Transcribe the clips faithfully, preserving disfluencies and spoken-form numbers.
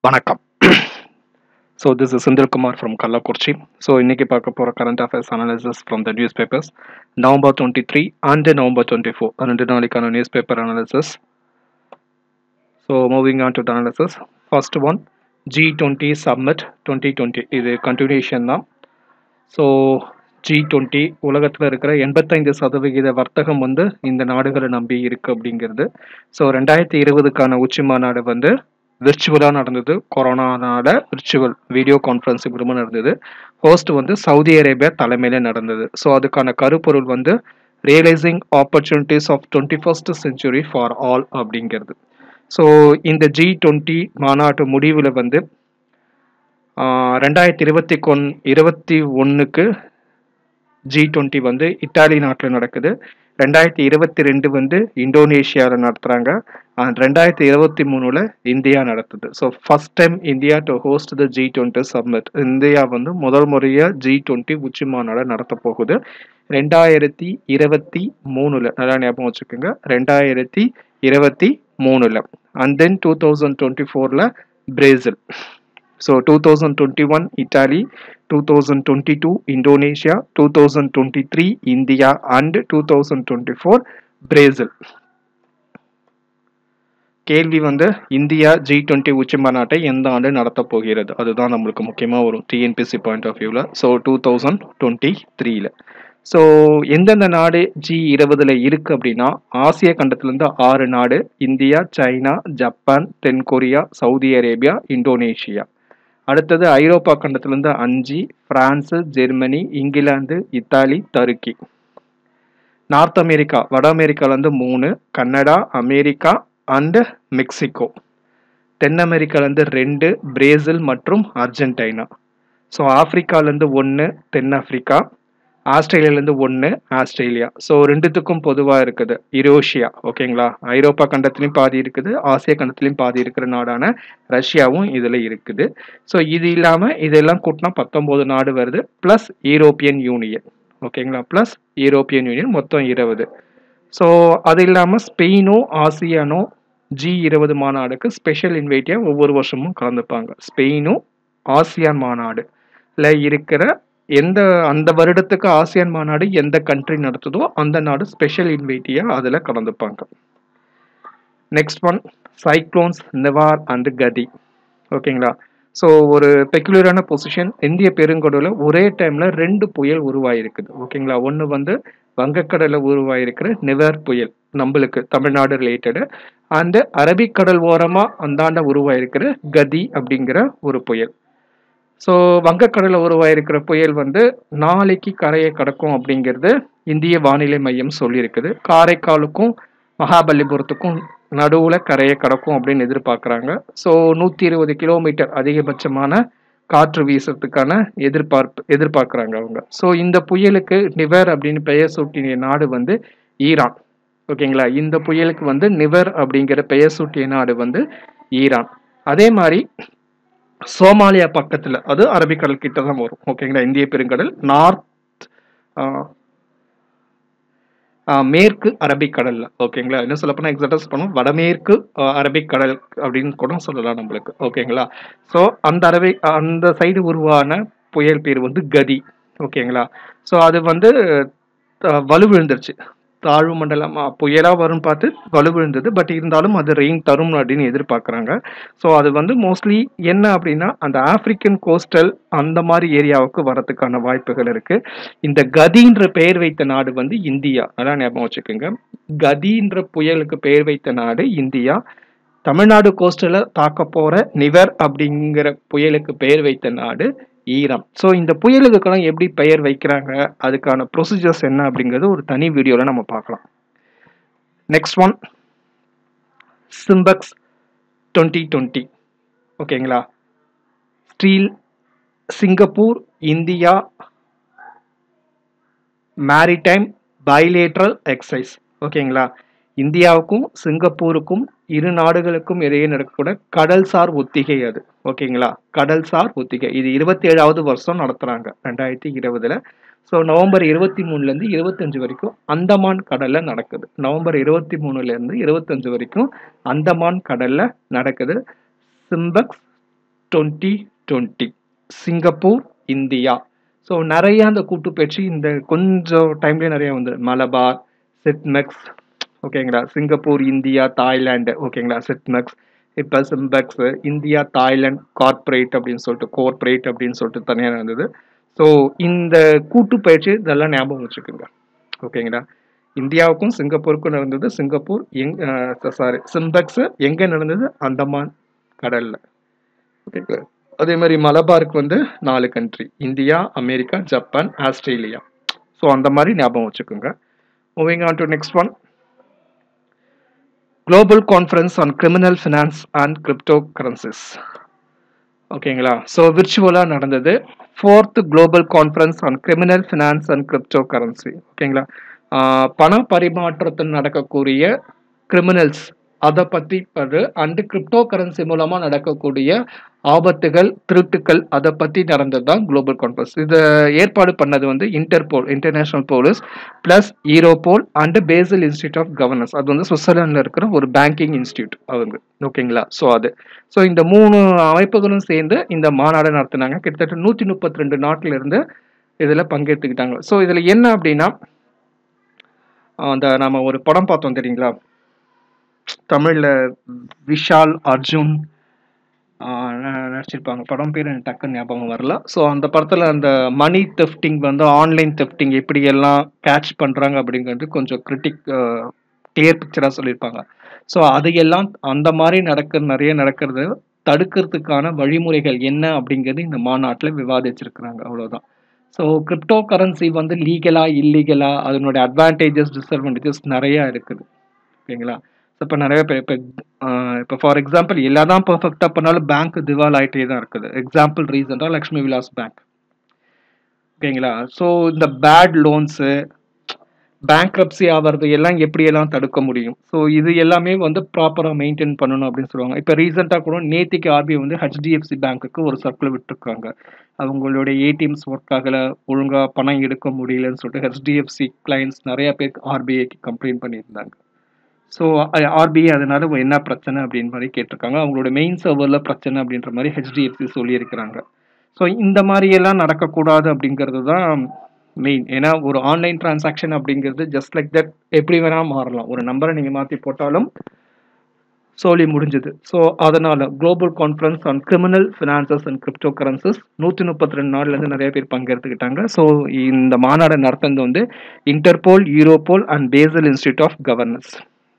வணக்கம். So this is Sindhil Kumar from Kallakurchi. So இன்னைக்கு பார்க்க போற current affairs analysis from the newspapers November twenty-three and November twenty-four. ரெண்டு நாளைக்கான newspaper analysis. So moving on to the analysis. First one G twenty Summit twenty twenty. இது continuation தான். So G twenty உலகத்தில் இருக்கிற எண்பத்தைந்து சதவிகித வர்த்தகம் வந்து இந்த நாடுகளை நம்பி இருக்கு அப்படிங்கிறது. ஸோ ரெண்டாயிரத்தி இருபதுக்கான உச்சி மாநாடு வந்து விர்ச்சுவலாக நடந்தது. கொரோனானால விர்ச்சுவல் வீடியோ கான்ஃபரன்சிங் மூலமாக நடந்தது. ஹோஸ்ட் வந்து சவுதி அரேபியா தலைமையில நடந்தது. ஸோ அதுக்கான கருப்பொருள் வந்து realising opportunities of twenty first century for all அப்படிங்கிறது. ஸோ இந்த ஜி டுவெண்ட்டி மாநாட்டு முடிவில் வந்து ரெண்டாயிரத்தி இருபத்தி கொன் இருபத்தி ஒன்றுக்கு ஜி டுவெண்ட்டி வந்து இத்தாலி நாட்டில் நடக்குது. ரெண்டாயிரத்தி இருபத்தி ரெண்டு வந்து இந்தோனேஷியாவில் நடத்துகிறாங்க. அண்ட் ரெண்டாயிரத்தி இருபத்தி மூணுல இந்தியா நடத்துது. So first time India to host the G twenty summit. India வந்து முதல் முறையாக ஜி டுவெண்ட்டி உச்சி மாநாடு நடத்த போகுது ரெண்டாயிரத்தி இருபத்தி மூணுல. நல்லா ஞாபகம் வச்சுக்கோங்க, ரெண்டாயிரத்தி இருபத்தி மூணுல. And then two thousand twenty ஃபோர்ல Brazil. So two thousand twenty one Italy, two thousand twenty two Indonesia, two thousand twenty three India and two thousand twenty four Brazil. கேள்வி வந்து இந்தியா ஜி டுவெண்ட்டி உச்சி மாநாட்டை எந்த ஆண்டு நடத்த போகிறது, அதுதான் நம்மளுக்கு முக்கியமாக வரும் டிஎன்பிசி பாயிண்ட் ஆஃப் வியூவில். ஸோ டூ தௌசண்ட் டுவெண்ட்டி த்ரீல. ஸோ எந்தெந்த நாடு ஜி இருபதுல இருக்கு அப்படின்னா, ஆசிய கண்டத்திலேருந்து ஆறு நாடு: இந்தியா, சைனா, ஜப்பான், தென்கொரியா, சவுதி அரேபியா, இந்தோனேஷியா. அடுத்தது ஐரோப்பா கண்டத்திலேருந்து அஞ்சு: பிரான்ஸு, ஜெர்மனி, இங்கிலாந்து, இத்தாலி, டர்க்கி. நார்த் அமெரிக்கா வட அமெரிக்காலேருந்து மூணு: கனடா, அமெரிக்கா அண்டு மெக்சிகோ. தென் அமெரிக்காலேருந்து ரெண்டு: பிரேசில் மற்றும் அர்ஜென்டினா. ஸோ ஆப்பிரிக்காலேருந்து ஒன்று: தென்னாப்பிரிக்கா. ஆஸ்திரேலியாலேருந்து ஒன்று: ஆஸ்திரேலியா. ஸோ ரெண்டுத்துக்கும் பொதுவாக இருக்குது யூரோஷியா. ஓகேங்களா, ஐரோப்பா கண்டத்துலையும் பாதி இருக்குது, ஆசிய கண்டத்துலையும் பாதி இருக்கிற நாடான ரஷ்யாவும் இதில் இருக்குது. ஸோ இது இல்லாமல் இதெல்லாம் கூட்டினா பத்தொம்போது நாடு வருது, ப்ளஸ் யூரோப்பியன் யூனியன். ஓகேங்களா, ப்ளஸ் யூரோப்பியன் யூனியன் மொத்தம் இருபது. ஸோ அது இல்லாமல் ஸ்பெயினோ ஆசியானோ ஜி இருபது மாநாடுக்கு ஸ்பெஷல் இன்வைட்டியாக ஒவ்வொரு வருஷமும் கலந்துப்பாங்க. ஸ்பெயினும் ஆசியான் மாநாடுல இருக்கிற எந்த அந்த வருடத்துக்கு ஆசியான் மாநாடு எந்த கண்ட்ரி நடத்துதோ அந்த நாடு ஸ்பெஷல் இன்வைட்டியாக அதில் கலந்துப்பாங்க. Next one cyclones Nivar and Gati. ஓகேங்களா, ஸோ ஒரு பெக்குலரான பொசிஷன். இந்திய பெருங்கடலில் ஒரே டைமில் ரெண்டு புயல் உருவாயிருக்குது. ஓகேங்களா, ஒன்று வந்து வங்கக்கடலில் உருவாயிருக்கிற நிவர் புயல், நம்மளுக்கு தமிழ்நாடு ரிலேட்டடு. அண்டு அரபிக்கடல் ஓரமாக அந்தாண்ட உருவாயிருக்கிற கதி அப்படிங்கிற ஒரு புயல். ஸோ வங்கக்கடலில் உருவாயிருக்கிற புயல் வந்து நாளைக்கு கரையை கடக்கும் அப்படிங்கிறது இந்திய வானிலை மையம் சொல்லியிருக்குது. காரைக்காலுக்கும் மகாபலிபுரத்துக்கும் நடுவில் கரையை கடக்கும் அப்படின்னு எதிர்பார்க்குறாங்க. ஸோ நூற்றி இருபது கிலோமீட்டர் அதிகபட்சமான காற்று வீசுறதுக்கான எதிர்பார்ப்பு எதிர்பார்க்குறாங்க அவங்க. ஸோ இந்த புயலுக்கு நிவர் அப்படின்னு பெயர் சூட்டிய நாடு வந்து ஈரான். ஓகேங்களா, இந்த புயலுக்கு வந்து நிவர் அப்படிங்கிற பெயர் சூட்டிய நாடு வந்து ஈரான். அதே மாதிரி சோமாலியா பக்கத்தில், அது அரபிக்கடல் கிட்ட தான் வரும். ஓகேங்களா, இந்திய பெருங்கடல் நார்த் மேற்கு அரபிக்கடல்ல. ஓகேங்களா, என்ன சொல்ல போனால் எக்ஸாக்டாக பண்ணோம் வடமேற்கு அரபிக்கடல் அப்படின்னு கூட சொல்லலாம் நம்மளுக்கு. ஓகேங்களா, ஸோ அந்த அரபி அந்த சைடு உருவான புயல் பேர் வந்து கதி. ஓகேங்களா, ஸோ அது வந்து வலுவிழுந்துருச்சு. தாழ்வு மண்டலம் புயலாக வரும்னு பார்த்து வலுவிழுந்தது. பட் இருந்தாலும் அது ரெயின் தரும் அப்படின்னு எதிர்பார்க்குறாங்க. ஸோ அது வந்து மோஸ்ட்லி என்ன அப்படின்னா அந்த ஆப்பிரிக்கன் கோஸ்டல் அந்த மாதிரி ஏரியாவுக்கு வரதுக்கான வாய்ப்புகள் இருக்குது. இந்த கதின்ற பெயர் வைத்த நாடு வந்து இந்தியா. அதான் ஞாபகம் வச்சுக்கோங்க, கதின்ற புயலுக்கு பெயர் வைத்த நாடு இந்தியா. தமிழ்நாடு கோஸ்டலில் தாக்க போகிற நிவர் அப்படிங்கிற புயலுக்கு பெயர் வைத்த நாடு ஈரான். ஸோ இந்த புயலுக்கெல்லாம் எப்படி பெயர் வைக்கிறாங்க, அதுக்கான ப்ரொசீஜர்ஸ் என்ன அப்படிங்கிறது ஒரு தனி வீடியோவில் நம்ம பார்க்கலாம். Next one SIMBEX twenty twenty. ஓகேங்களா, ஸ்டீல் Singapore India maritime bilateral exercise. ஓகேங்களா, இந்தியாவுக்கும் சிங்கப்பூருக்கும் இரு நாடுகளுக்கும் இடையே நடக்கக்கூட கடல்சார் ஒத்திகை அது. ஓகேங்களா, கடல்சார் ஒத்திகை இது இருபத்தி ஏழாவது வருஷம் நடத்துகிறாங்க ரெண்டாயிரத்தி இருபதுல. ஸோ நவம்பர் இருபத்தி மூணுலேருந்து இருபத்தஞ்சு வரைக்கும் அந்தமான் கடலில் நடக்குது. நவம்பர் இருபத்தி மூணுலேருந்து இருபத்தஞ்சு வரைக்கும் அந்தமான் கடலில் நடக்குது SIMBEX twenty twenty Singapore India. So நிறைய அந்த கூட்டு பயிற்சி இந்த கொஞ்சம் டைம்லேயே நிறைய வந்து மலபார், சிட்மெக்ஸ், ஓகேங்களா, சிங்கப்பூர் இந்தியா தாய்லாந்து, ஓகேங்களா, சிட்மெக்ஸ், இப்போ சிம்பெக்ஸ் இந்தியா தாய்லாந்து கார்ப்பரேட் அப்படின்னு சொல்லிட்டு கோர்ப்பரேட் அப்படின்னு சொல்லிட்டு தனியாக இருந்தது. ஸோ இந்த கூட்டு பயிற்சி இதெல்லாம் ஞாபகம் வச்சுக்கோங்க, ஓகேங்களா. இந்தியாவுக்கும் சிங்கப்பூருக்கும் நடந்தது. சிங்கப்பூர் எங் சாரி சிம்பெக்ஸ் எங்கே நடந்தது? அந்தமான் கடலில், ஓகேங்களா. அதே மாதிரி மலபாருக்கு வந்து நாலு country, India, America, Japan, Australia. So அந்த மாதிரி ஞாபகம் வச்சுக்கோங்க. Moving on to next one, global conference on criminal finance and cryptocurrencies, ஓகேங்களா. ஸோ விர்ச்சுவலாக நடந்தது fourth global conference on criminal finance and cryptocurrency, ஓகேங்களா. பண பரிமாற்றத்தில் நடக்கக்கூடிய கிரிமினல்ஸ் அதை பற்றி பது அண்டு கிரிப்டோ கரன்சி மூலமாக நடக்கக்கூடிய ஆபத்துகள், திருட்டுக்கள் அதை பற்றி நடந்தது தான் குளோபல் கான்ஃபரன்ஸ். இதை ஏற்பாடு பண்ணது வந்து Interpol, international police plus Europol and Basel institute of governance, அது வந்து சுவிட்சர்லாண்டில் இருக்கிற ஒரு பேங்கிங் இன்ஸ்டியூட் அவங்க, ஓகேங்களா. ஸோ அது ஸோ இந்த மூணு அமைப்புகளும் சேர்ந்து இந்த மாநாடு நடத்தினாங்க. கிட்டத்தட்ட நூற்றி முப்பத்தி ரெண்டு நாட்டில இருந்து இதில் பங்கேற்றுக்கிட்டாங்க. ஸோ இதில் என்ன அப்படின்னா, அந்த நம்ம ஒரு படம் பார்த்தோம் தெரியுங்களா, தமிழில் விஷால் அர்ஜுன் நடிச்சிருப்பாங்க, படம் பேர் எனக்கு டக்குன்னு ஞாபகம் வரல. ஸோ அந்த படத்தில் அந்த மணி தெஃப்டிங் வந்து ஆன்லைன் தெஃப்டிங் எப்படி எல்லாம் கேட்ச் பண்ணுறாங்க அப்படிங்கிறது கொஞ்சம் கிரிட்டிக் கிளியர் பிக்சராக சொல்லியிருப்பாங்க. ஸோ அதையெல்லாம் அந்த மாதிரி நடக்கிற நிறைய நடக்கிறது தடுக்கிறதுக்கான வழிமுறைகள் என்ன அப்படிங்கிறது இந்த மாநாட்டில் விவாதிச்சிருக்கிறாங்க, அவ்வளோதான். ஸோ கிரிப்டோ கரன்சி வந்து லீகலா இல்லீகலா, அதனுடைய அட்வான்டேஜஸ் டிஸ்அட்வான்டேஜஸ் நிறையா இருக்குது, ஓகேங்களா. ஸோ இப்போ நிறைய பேர் இப்போ இப்போ ஃபார் எக்ஸாம்பிள் எல்லாம் தான் பர்ஃபெக்டாக பண்ணாலும் பேங்க் திவால் ஆகிட்டே தான் இருக்குது. எக்ஸாம்பிள் ரீசெண்டாக லக்ஷ்மி விலாஸ் பேங்க், ஓகேங்களா. ஸோ இந்த பேட் லோன்ஸு, பேங்க்ரப்சி ஆகிறது எல்லாம் எப்படியெல்லாம் தடுக்க முடியும்? ஸோ இது எல்லாமே வந்து ப்ராப்பராக மெயின்டைன் பண்ணணும் அப்படின்னு சொல்லுவாங்க. இப்போ ரீசெண்டாக கூட நேத்திக்கு ஆர்பிஐ வந்து ஹெச்டிஎஃப்சி பேங்க்குக்கு ஒரு சர்க்குலர் விட்டுருக்காங்க. அவங்களுடைய ஏடிஎம்ஸ் ஒர்க் ஆகலை, ஒழுங்காக பணம் எடுக்க முடியலன்னு சொல்லிட்டு ஹெச்டிஎஃப்சி கிளைண்ட்ஸ் நிறையா பேருக்கு ஆர்பிஐக்கு கம்ப்ளைண்ட் பண்ணியிருந்தாங்க. ஸோ ஆர்பிஐ அதனால என்ன பிரச்சனை அப்படின்னு மாதிரி கேட்டிருக்காங்க. அவங்களோட மெயின் சர்வரில் பிரச்சனை அப்படின்ற மாதிரி ஹெச்டிஎஃப்சி சொல்லியிருக்கிறாங்க. ஸோ இந்த மாதிரியெல்லாம் நடக்கக்கூடாது அப்படிங்கிறது தான் மெயின். ஏன்னா ஒரு ஆன்லைன் டிரான்சாக்ஷன் அப்படிங்கிறது ஜஸ்ட் லைக் தட் எப்படி வேணால் மாறலாம். ஒரு நம்பரை நீங்கள் மாற்றி போட்டாலும் சொல்லி முடிஞ்சது. ஸோ அதனால global conference on criminal finances and cryptocurrencies நூற்றி முப்பத்தி ரெண்டு நாடுலேருந்து நிறைய பேர் பங்கெடுத்துக்கிட்டாங்க. ஸோ இந்த மாநாடு நடத்துறது வந்து Interpol, Europol and Basel institute of governance.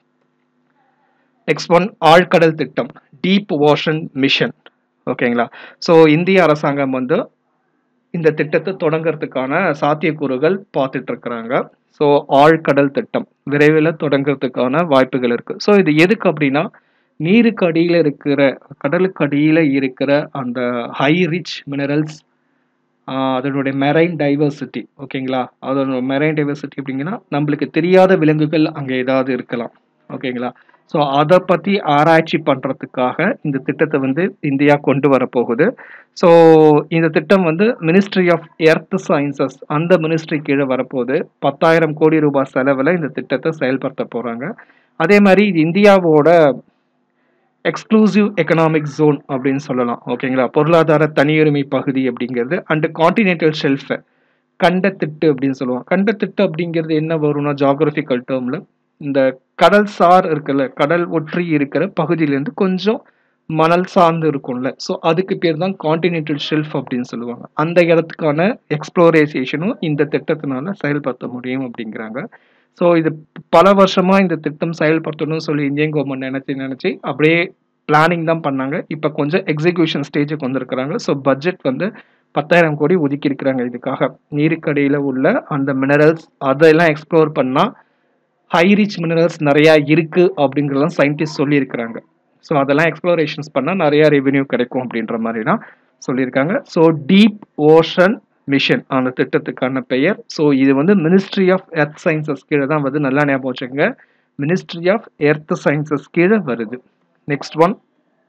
Next one, ஆழ்கடல் திட்டம், டீப் ஓஷன் மிஷன், ஓகேங்களா. ஸோ இந்திய அரசாங்கம் வந்து இந்த திட்டத்தை தொடங்கிறதுக்கான சாத்தியக்கூறுகள் பார்த்துட்டு இருக்கிறாங்க. ஸோ ஆழ்கடல் திட்டம் விரைவில் தொடங்கிறதுக்கான வாய்ப்புகள் இருக்குது. ஸோ இது எதுக்கு அப்படின்னா, நீருக்கு அடியில் இருக்கிற, கடலுக்கு அடியில் இருக்கிற அந்த ஹை ரிச் மினரல்ஸ், அதனுடைய மெரைன் டைவர்சிட்டி, ஓகேங்களா. அதோட மெரைன் டைவர்சிட்டி அப்படிங்கன்னா நம்மளுக்கு தெரியாத விலங்குகள் அங்கே ஏதாவது இருக்கலாம், ஓகேங்களா. ஸோ அதை பற்றி ஆராய்ச்சி பண்ணுறதுக்காக இந்த திட்டத்தை வந்து இந்தியா கொண்டு வரப்போகுது. ஸோ இந்த திட்டம் வந்து மினிஸ்ட்ரி ஆஃப் எர்த் சயின்சஸ் அந்த மினிஸ்ட்ரி கீழே வரப்போகுது. பத்தாயிரம் கோடி ரூபாய் செலவில் இந்த திட்டத்தை செயல்படுத்த போகிறாங்க. அதே மாதிரி இது இந்தியாவோட எக்ஸ்க்ளூசிவ் எக்கனாமிக் ஜோன் அப்படின்னு சொல்லலாம், ஓகேங்களா. பொருளாதார தனியுரிமை பகுதி அப்படிங்கிறது அண்டு கான்டினென்டல் ஷெல்ஃபை கண்டத்திட்டு அப்படின்னு சொல்லுவாங்க. கண்டத்திட்டு அப்படிங்கிறது என்ன வரும்னா, ஜாகிரபிக்கல் டேர்மில் இந்த கடல் சார் இருக்குல்ல, கடல் ஒற்றி இருக்கிற பகுதியிலேருந்து கொஞ்சம் மணல் சார்ந்து இருக்கும்ல, ஸோ அதுக்கு பேர் தான் கான்டினென்டல் ஷெல்ஃப் அப்படின்னு சொல்லுவாங்க. அந்த இடத்துக்கான எக்ஸ்ப்ளோரேஷனும் இந்த திட்டத்தினால செயல்படுத்த முடியும் அப்படிங்கிறாங்க. ஸோ இது பல வருஷமாக இந்த திட்டம் செயல்படுத்தணும்னு சொல்லி இந்தியன் கவர்மெண்ட் நினச்சி நினச்சி அப்படியே பிளானிங் தான் பண்ணாங்க. இப்போ கொஞ்சம் எக்ஸிக்யூஷன் ஸ்டேஜுக்கு வந்திருக்கிறாங்க. ஸோ பட்ஜெட் வந்து பத்தாயிரம் கோடி ஒதுக்கி இருக்கிறாங்க இதுக்காக. நீருக்கடியில் உள்ள அந்த மினரல்ஸ் அதெல்லாம் எக்ஸ்ப்ளோர் பண்ணால் ஹை ரிச் மினரல்ஸ் நிறையா இருக்குது அப்படிங்கிறதெல்லாம் சயின்டிஸ்ட் சொல்லியிருக்கிறாங்க. ஸோ அதெல்லாம் எக்ஸ்ப்ளோரேஷன்ஸ் பண்ணால் நிறையா ரெவென்யூ கிடைக்கும் அப்படின்ற மாதிரி தான் சொல்லியிருக்காங்க. ஸோ டீப் ஓஷன் மிஷன் அந்த திட்டத்துக்கான பெயர். ஸோ இது வந்து மினிஸ்ட்ரி ஆஃப் எர்த் சயின்சஸ் கீழே தான் வருது, நல்லா ஞாபகம் வச்சுக்கோங்க. மினிஸ்ட்ரி ஆஃப் எர்த் சயின்சஸ் கீழே வருது. Next one,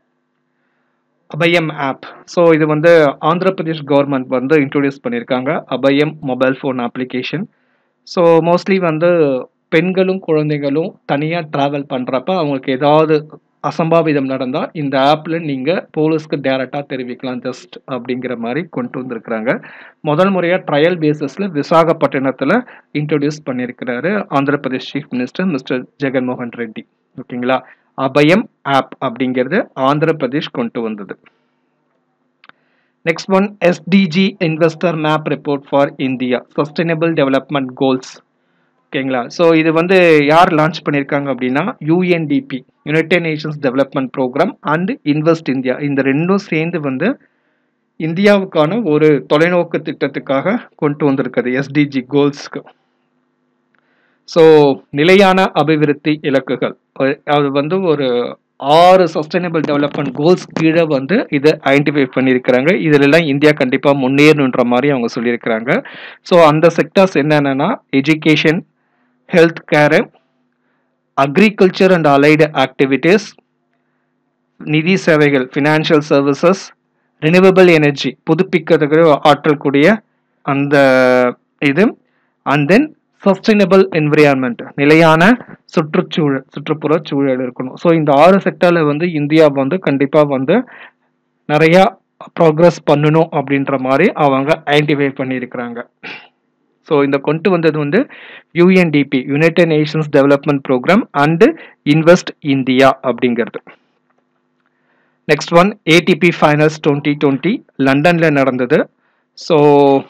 Abhayam app. So இது வந்து ஆந்திர பிரதேஷ் கவர்மெண்ட் வந்து இன்ட்ரோடியூஸ் பண்ணியிருக்காங்க, Abhayam mobile phone application. So mostly வந்து பெண்களும் குழந்தைகளும் தனியாக ட்ராவல் பண்ணுறப்ப அவங்களுக்கு ஏதாவது அசம்பாவிதம் நடந்தா இந்த ஆப்ல நீங்க போலீஸ்க்கு டைரக்டா தெரிவிக்கலாம் ஜஸ்ட் அப்படிங்கிற மாதிரி கொண்டு வந்திருக்கிறாங்க. முதல் முறையா ட்ரையல் பேசிஸ்ல விசாகப்பட்டினத்துல இன்ட்ரோடியூஸ் பண்ணியிருக்கிறாரு Andhra Pradesh chief minister mister Jaganmohan Reddy. ஓகேங்களா. அபயம் ஆப் அப்படிங்கிறது ஆந்திர பிரதேஷ் கொண்டு வந்தது. Next one SDG investor map report for India sustainable development goals. ஓகேங்களா. ஸோ இது வந்து யார் லான்ச் பண்ணியிருக்காங்க அப்படின்னா UNDP United Nations development programme and invest India இந்த ரெண்டும் சேர்ந்து வந்து இந்தியாவுக்கான ஒரு தொலைநோக்கு திட்டத்துக்காக கொண்டு வந்திருக்குது எஸ்டிஜி கோல்ஸ்க்கு. ஸோ நிலையான அபிவிருத்தி இலக்குகள் அது வந்து ஒரு ஆறு சஸ்டைனபிள் டெவலப்மெண்ட் கோல்ஸ் கீழே வந்து இதை ஐடென்டிஃபை பண்ணியிருக்கிறாங்க. இதிலெல்லாம் இந்தியா கண்டிப்பாக முன்னேறணுன்ற மாதிரி அவங்க சொல்லியிருக்கிறாங்க. ஸோ அந்த செக்டர்ஸ் என்னென்னா education, health care, agriculture and allied activities, நிதி சேவைகள் ஃபினான்ஷியல் சர்வீசஸ், ரினியூவபிள் எனர்ஜி புதுப்பிக்கத்தக்க ஆற்றல் கூடிய அந்த இது, அண்ட் தென் சஸ்டைனபிள் என்விரான்மெண்ட் நிலையான சுற்றுச்சூழல் சுற்றுப்புற சூழல் இருக்கணும். ஸோ இந்த ஆறு செக்டரில் வந்து இந்தியா வந்து கண்டிப்பாக வந்து நிறையா ப்ராக்ரஸ் பண்ணணும் அப்படின்ற மாதிரி அவங்க ஐடென்டிஃபை பண்ணியிருக்கிறாங்க. ஸோ இந்த கொண்டு வந்தது வந்து UNDP United Nations development programme and invest India அப்படிங்கிறது. Next one ATP finals twenty twenty லண்டனில் நடந்தது. ஸோ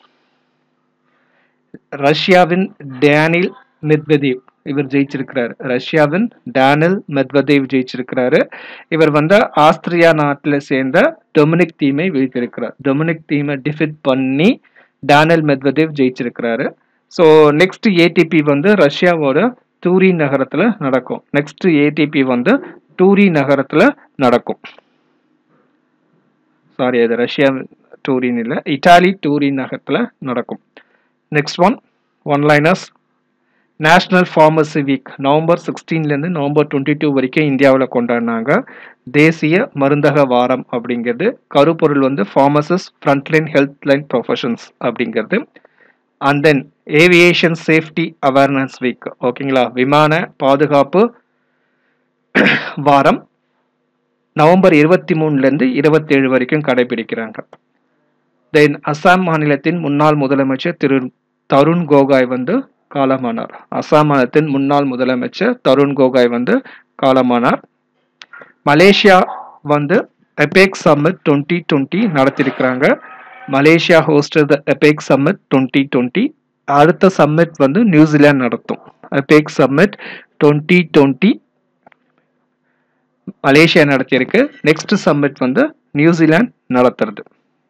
ரஷ்யாவின் டேனில் மெத்வதேவ் இவர் ஜெயிச்சிருக்கிறாரு. ரஷ்யாவின் டேனில் மெத்வதேவ் ஜெயிச்சிருக்கிறாரு. இவர் வந்து ஆஸ்திரியா நாட்டில் சேர்ந்த டொமினிக் தீமை வீழ்த்திருக்கிறார். டொமினிக் தீமை டிஃபீட் பண்ணி டேனில் மெத்வதேவ் ஜெயிச்சிருக்கிறாரு. ஸோ நெக்ஸ்ட் ஏடிபி வந்து ரஷ்யாவோட டூரி நகரத்தில் நடக்கும். நெக்ஸ்ட் ஏடிபி வந்து டூரி நகரத்தில் நடக்கும். சாரி, அது ரஷ்யா டூரின் இல்லை, இட்டாலி டூரி நகரத்தில் நடக்கும். Next one one liners national pharmacy week November சிக்ஸ்டீன்லேருந்து நவம்பர் டுவெண்ட்டி டூ வரைக்கும் இந்தியாவில் கொண்டாடினாங்க. தேசிய மருந்தக வாரம் அப்படிங்கிறது. கருப்பொருள் வந்து pharmacist frontline health line professions அப்படிங்கிறது. And then aviation safety awareness week. ஓகேங்களா. விமான பாதுகாப்பு வாரம் நவம்பர் இருபத்தி மூணுலேருந்து இருபத்தேழு வரைக்கும் கடைபிடிக்கிறாங்க. தென் அசாம் மாநிலத்தின் முன்னாள் முதலமைச்சர் திரு தருண் கோகாய் வந்து காலமானார். அசாம் மாநிலத்தின் முன்னாள் முதலமைச்சர் தருண் கோகாய் வந்து காலமானார். மலேசியா வந்து எபெக் சம்மிட் டுவெண்ட்டி டுவெண்ட்டி நடத்திருக்கிறாங்க. Malaysia hosted the APEC summit twenty twenty. அடுத்த சம்மிட் வந்து நியூசிலாந்து நடத்தும். APEC summit twenty twenty Malaysia நடத்தியிருக்கு. நெக்ஸ்ட் சம்மிட் வந்து நியூசிலாந்து நடத்துறது.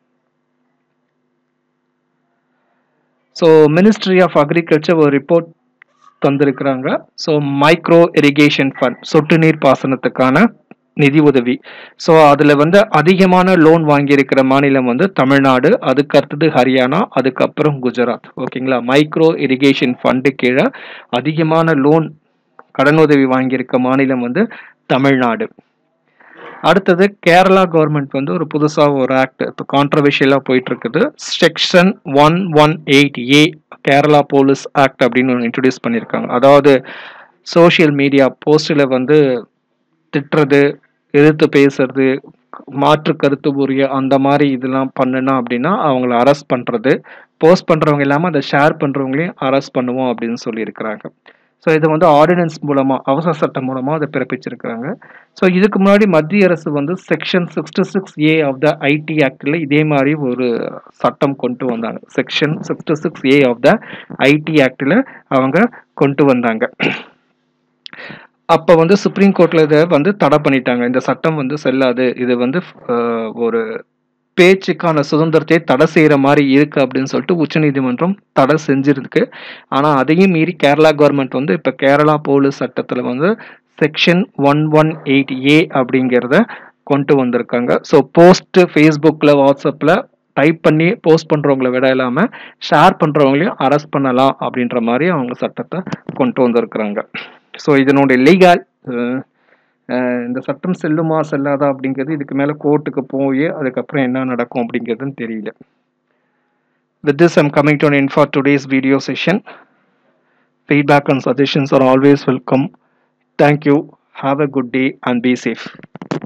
ஸோ மினிஸ்ட்ரி ஆஃப் அக்ரிகல்ச்சர் ஒரு ரிப்போர்ட் தந்திருக்கிறாங்க. ஸோ மைக்ரோ இரிகேஷன் ஃபண்ட் சொட்டு நீர் பாசனத்துக்கான நிதி உதவி. ஸோ அதில் வந்து அதிகமான லோன் வாங்கியிருக்கிற மாநிலம் வந்து தமிழ்நாடு, அதுக்கு அடுத்தது ஹரியானா, அதுக்கப்புறம் குஜராத். ஓகேங்களா. மைக்ரோ இரிகேஷன் ஃபண்டு கீழே அதிகமான லோன் கடனுதவி வாங்கியிருக்க மாநிலம் வந்து தமிழ்நாடு. அடுத்தது கேரளா கவர்மெண்ட் வந்து ஒரு புதுசாக ஒரு ஆக்ட் இப்போ கான்ட்ரவர்ஷியலாக போயிட்டு இருக்குது. Section one one eight A Kerala police act அப்படின்னு ஒன்று இன்ட்ரடியூஸ் பண்ணியிருக்காங்க. அதாவது சோஷியல் மீடியா போஸ்டில் வந்து திட்டுறது, எதிர்த்து பேசுறது, மாற்று கருத்து உரிய அந்த மாதிரி இதெல்லாம் பண்ணுனா அப்படின்னா அவங்கள அரெஸ்ட் பண்ணுறது, போஸ்ட் பண்ணுறவங்க இல்லாமல் அதை ஷேர் பண்ணுறவங்களையும் அரெஸ்ட் பண்ணுவோம் அப்படின்னு சொல்லியிருக்கிறாங்க. ஸோ இதை வந்து ஆர்டினன்ஸ் மூலமாக அவசர சட்டம் மூலமாக அதை பிறப்பிச்சிருக்கிறாங்க. ஸோ இதுக்கு முன்னாடி மத்திய அரசு வந்து section sixty six A of the IT ஆக்டில் இதே மாதிரி ஒரு சட்டம் கொண்டு வந்தாங்க. Section sixty six A of the IT ஆக்டில் அவங்க கொண்டு வந்தாங்க. அப்போ வந்து சுப்ரீம் கோர்ட்டில் இதை வந்து தடை பண்ணிட்டாங்க. இந்த சட்டம் வந்து செல்லாது, இது வந்து ஒரு பேச்சுக்கான சுதந்திரத்தை தடை செய்கிற மாதிரி இருக்கு அப்படின்னு சொல்லிட்டு உச்சநீதிமன்றம் தடை செஞ்சிருக்கு. ஆனால் அதையும் மீறி கேரளா கவர்மெண்ட் வந்து இப்போ கேரளா போலீஸ் சட்டத்தில் வந்து section one one eight A அப்படிங்கிறத கொண்டு வந்திருக்காங்க. ஸோ போஸ்ட்டு ஃபேஸ்புக்கில் வாட்ஸ்அப்பில் டைப் பண்ணி போஸ்ட் பண்ணுறவங்கள விட இல்லாமல் ஷேர் பண்ணுறவங்களையும் அரெஸ்ட் பண்ணலாம் அப்படின்ற மாதிரி அவங்க சட்டத்தை கொண்டு வந்திருக்கிறாங்க. ஸோ இதனுடைய லீகல் இந்த சட்டம் செல்லுமா செல்லாதா அப்படிங்கிறது இதுக்கு மேலே கோர்ட்டுக்கு போய் அதுக்கப்புறம் என்ன நடக்கும் அப்படிங்கிறதுன்னு தெரியல. With this, I'm coming to an end for today's video session. Feedback and suggestions are always welcome. Thank you. Have a good day and be safe.